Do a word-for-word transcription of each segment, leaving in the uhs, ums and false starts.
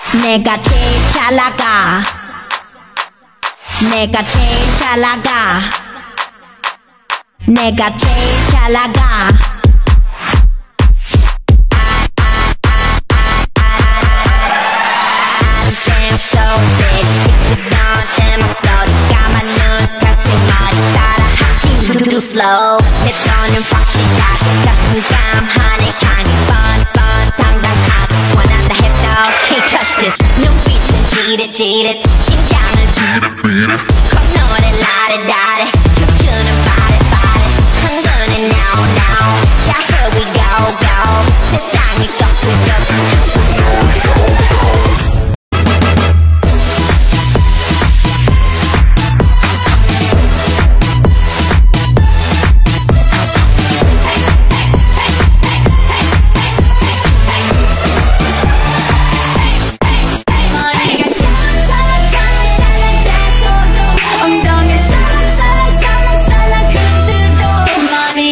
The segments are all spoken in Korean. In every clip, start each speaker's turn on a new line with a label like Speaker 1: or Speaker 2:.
Speaker 1: 내가 제일 잘 나가. 내가 제일 잘 나가. 내가 제일 잘 나가. I'm so big. 넌 내 목소리 까만 눈 가슴 머리 따라 하기 too slow. 내 손은 확실하게 자신감하네 향해 뻔뻔 당당하게 원한다 해도 can't touch this. 눈빛은 지릿지릿 심장은 비릿비릿 콧노래 라레라레 춤추는 바레바레 흥분은 now now. 자 here we go go. 세상이 꺾이고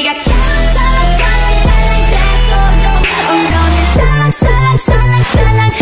Speaker 1: 살랑살랑